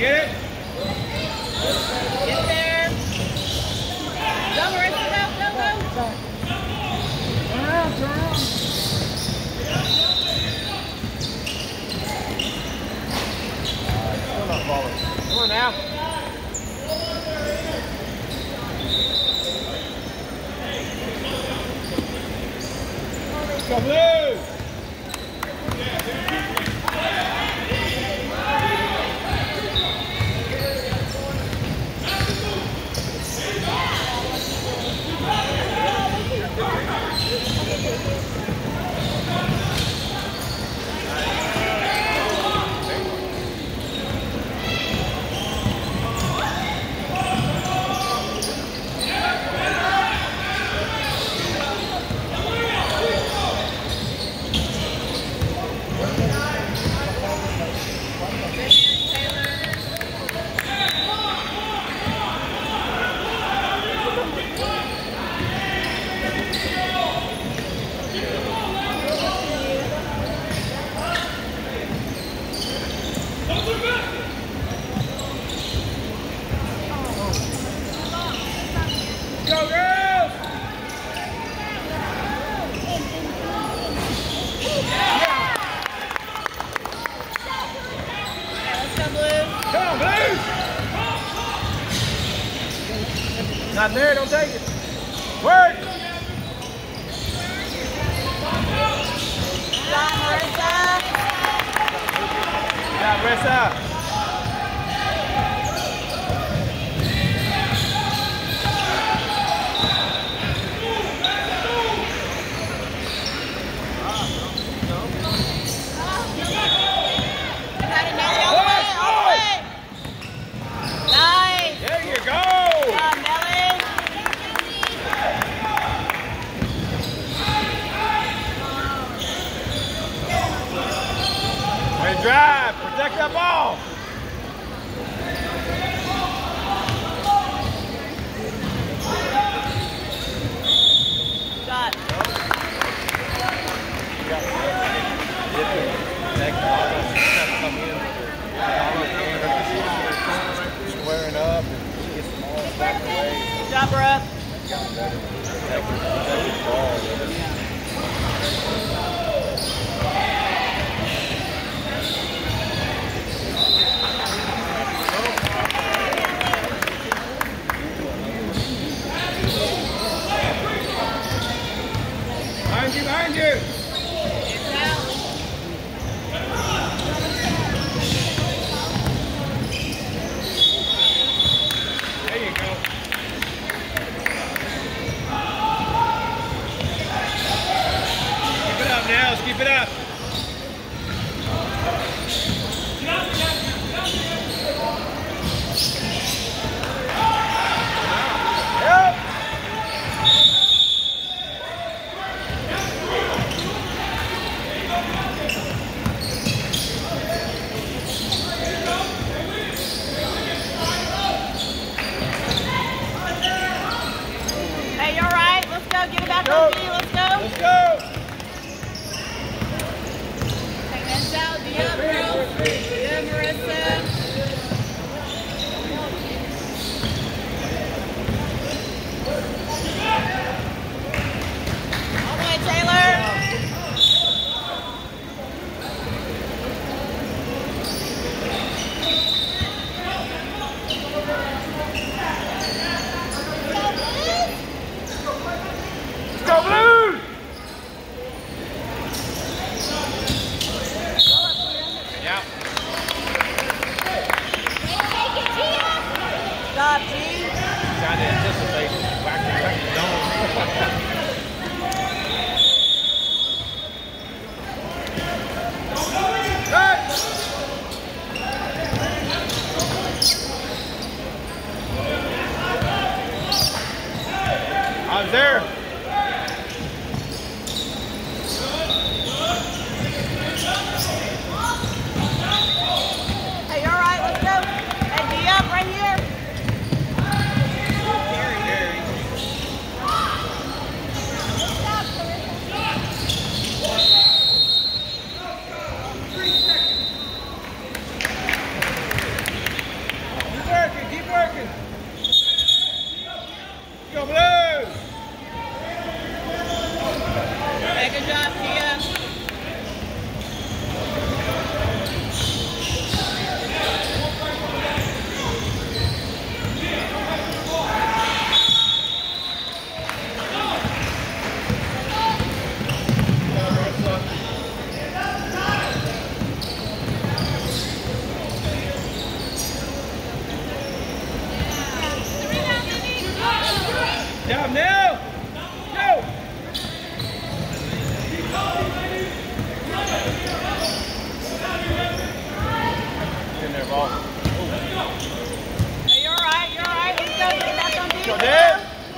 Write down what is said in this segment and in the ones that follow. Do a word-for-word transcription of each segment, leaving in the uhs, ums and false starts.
get it? Get there. Go, Marissa, go, go, go. Turn around, turn around. Still not falling. Come on now. Go Blue! Go girls! Let's go, Blue. Come on, Blue! Not there, don't take it. Work! Got Marissa. Got Marissa. Drive, protect that ball. Shot. Squaring up and get some balls back away. Good job, Brooke. Behind you, behind you. There you go. ball. Hey, you're all right. You're all right. Let's go. Get back on defense. Go, Dad.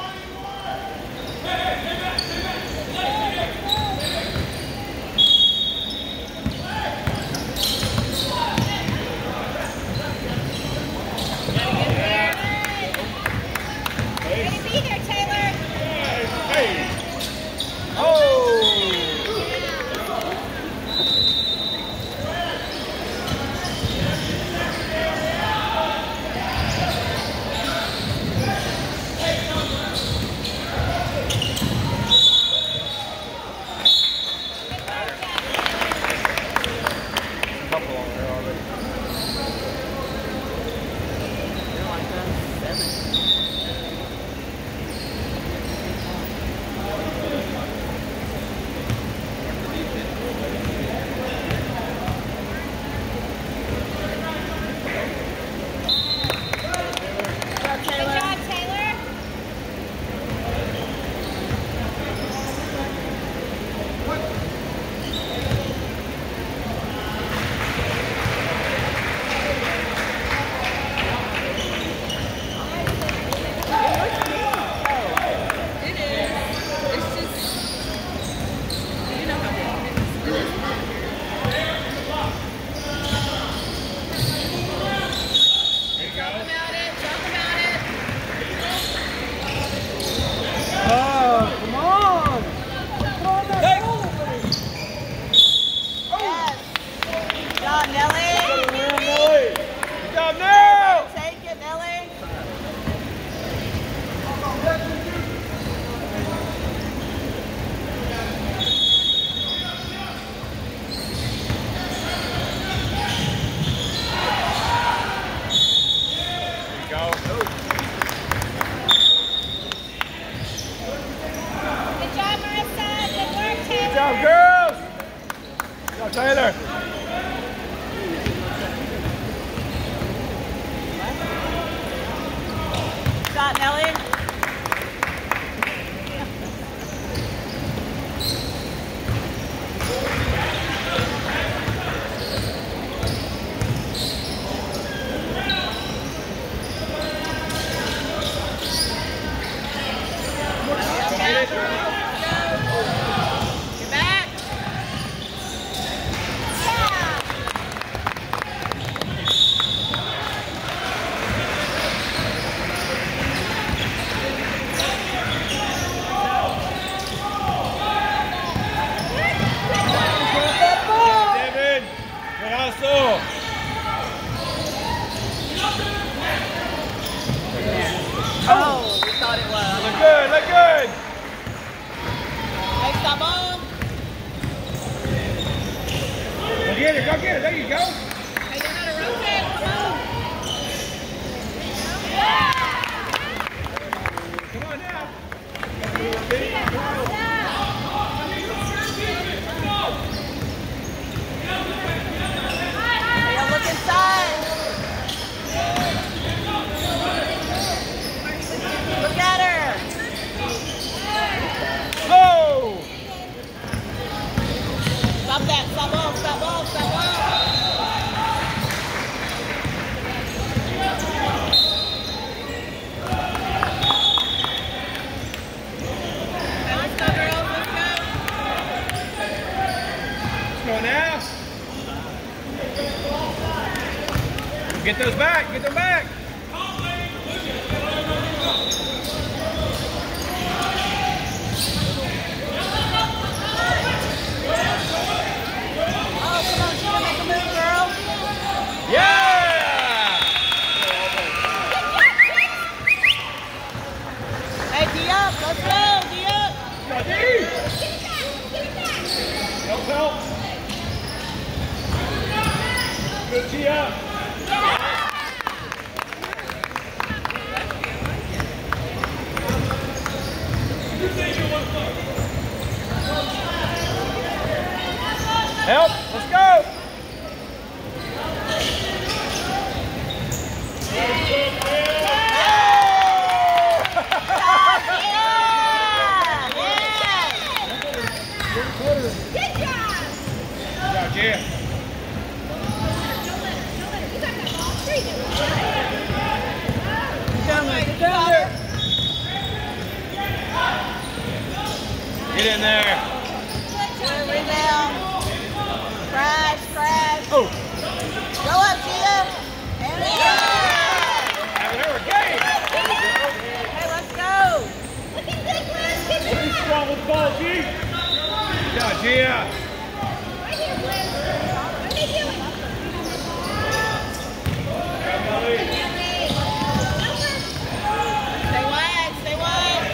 Taylor. Shot, Nelly. Oh, we thought it was. Look good, look good. Hey, stop on. Go get it, go get it. There you go. Hey, you know how to rotate. Come on. Come on now. Hey, look inside. Look at her. Oh! Stop that. Stop off. Stop off. Stop off. Hey, let's go, girls. Let's go. Let's go now. Get those back. Get them back. Good tee up. Help, let's go. Good job. Good job, Jay. Down there, get down there. Get in there. Good rebound. Crash, crash. Oh. Go up, Gia. And yeah. Having her a game. Hey, let's go. Be strong with the ball, G. Yeah, Gia. Stay wide, stay wide.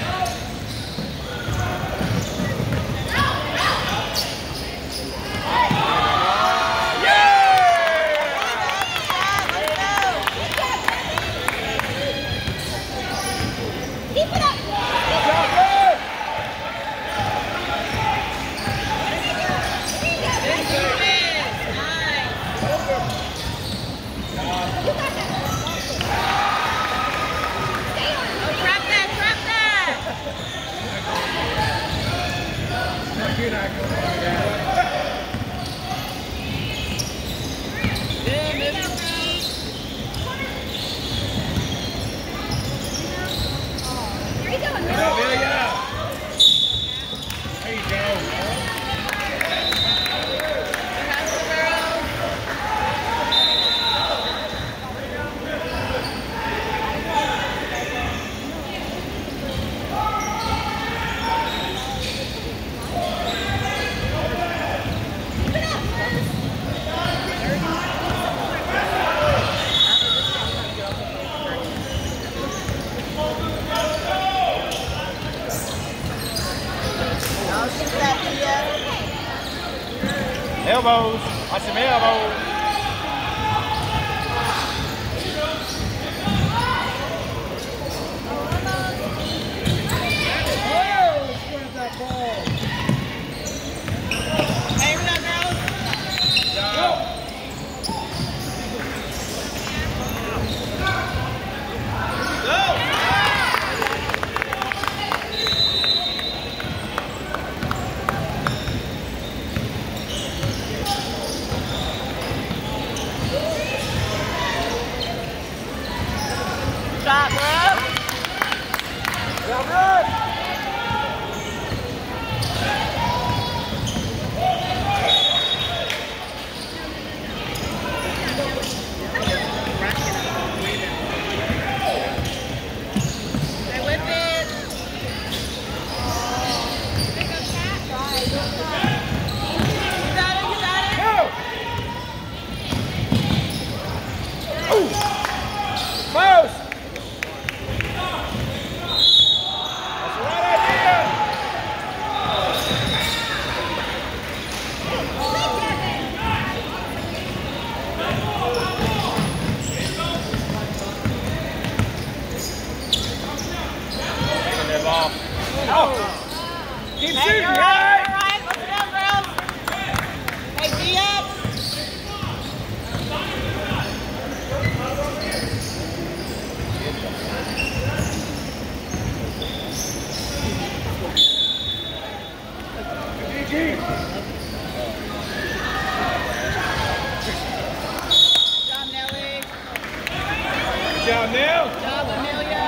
Elbows. Watch some elbows. Hey, we got girls. Go. Shot, bro. Well good. Stay with it. You got it, you got it. Go. Ooh. Close. That's the right idea. Get that ball. Oh. Keep Hey, shooting, you're right, guys. you're right. Let's go, girls. Hey, G up. G G. Job, Nelly. Good job, Neil. Job, Amelia.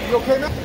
You okay now?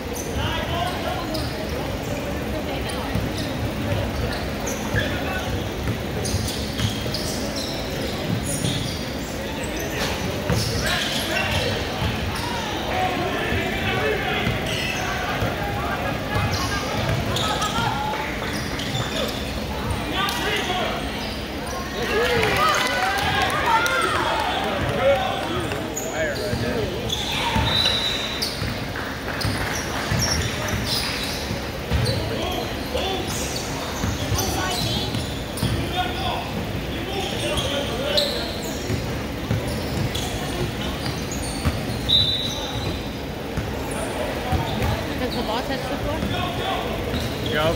Does the ball touch the floor? Go.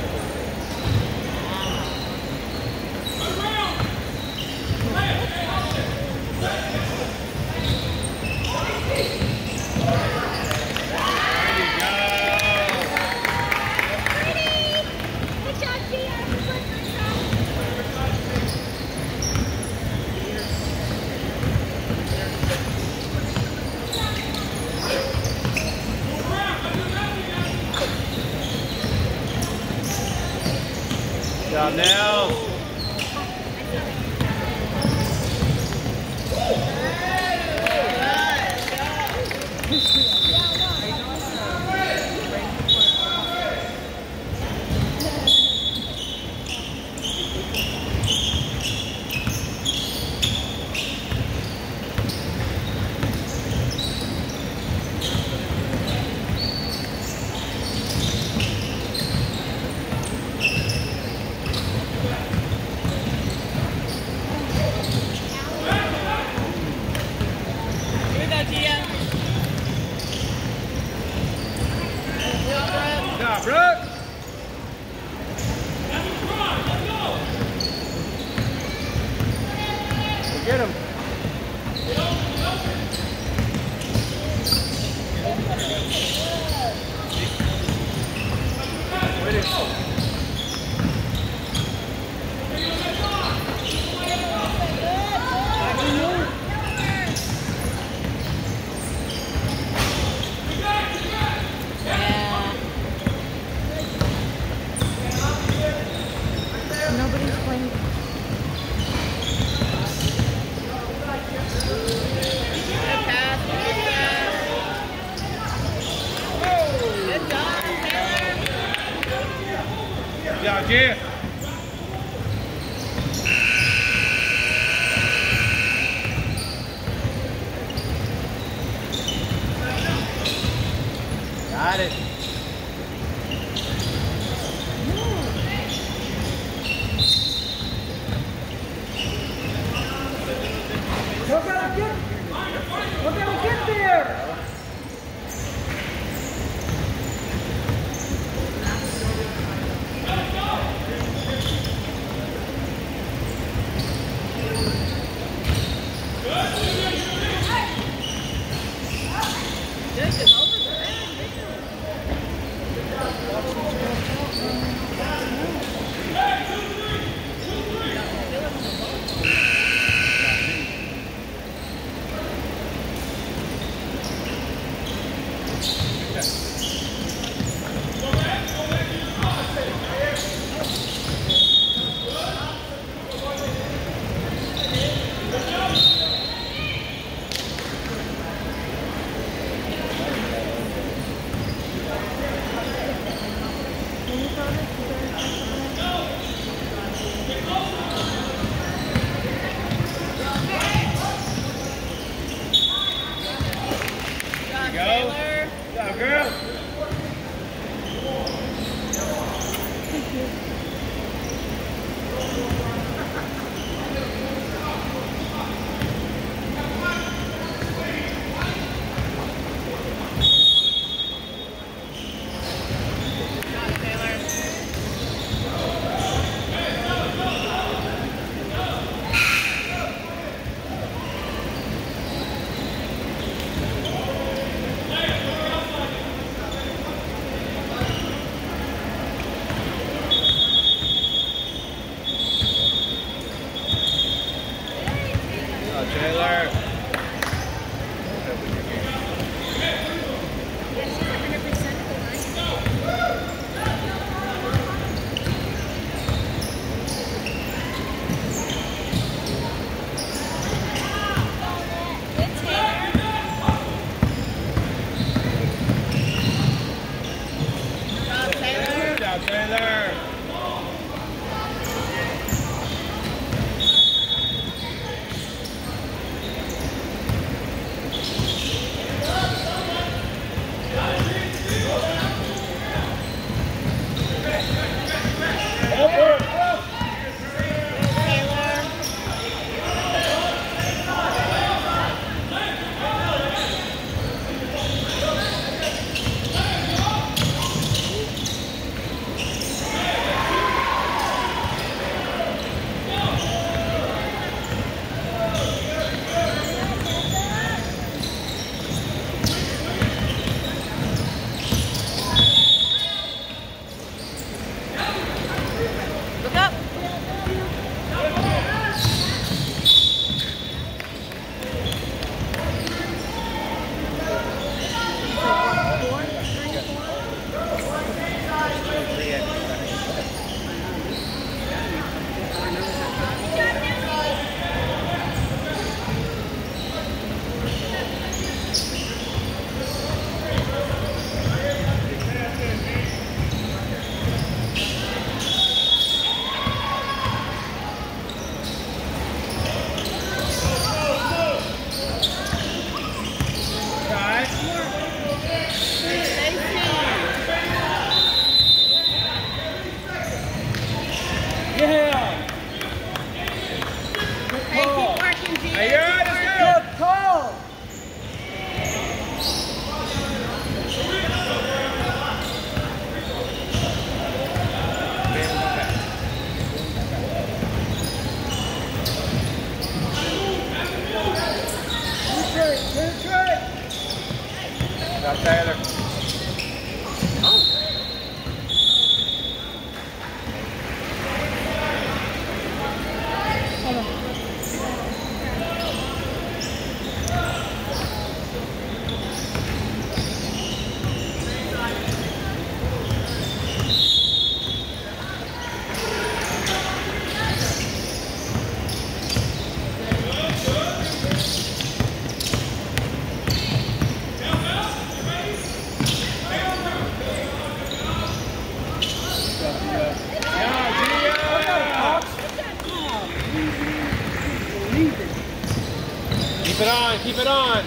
Good job now. Good job, Brooke. Get him. Way to go. Nobody's playing. Good pass. Good pass. Good job, Taylor. Good job, Jeff. Got it. We're gonna get, we're gonna get there. This is over there. Taylor. Good job, girl. Taylor. Good job, Taylor. Look up. Yeah. Good Hey, call. keep working, G. Hey, you're right, let's go. Good call. Good job, Taylor. Keep it on, keep it on.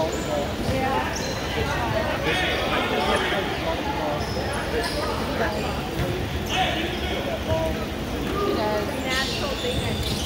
Natural thing, I think.